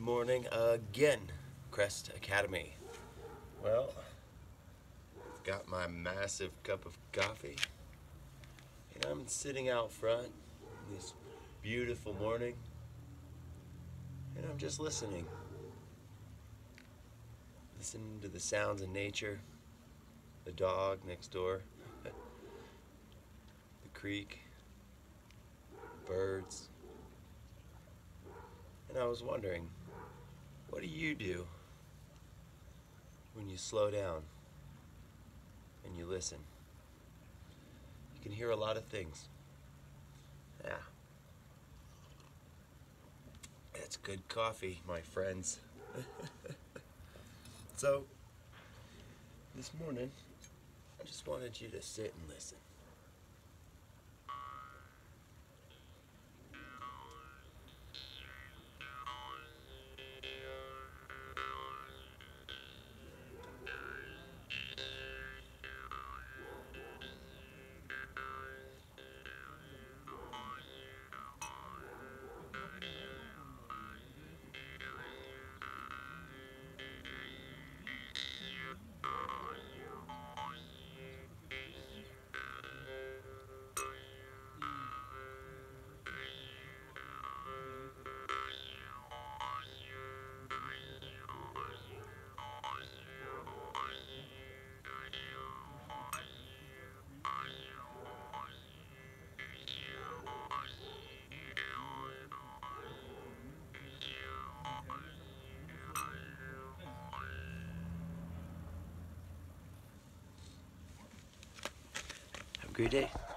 morning again, Crest Academy. Well, I've got my massive cup of coffee, and I'm sitting out front this beautiful morning, and I'm just listening. Listening to the sounds of nature, the dog next door, the creek, the birds. And I was wondering, what do you do when you slow down and you listen? You can hear a lot of things. Yeah. It's good coffee, my friends. So, this morning, I just wanted you to sit and listen. Have a great day.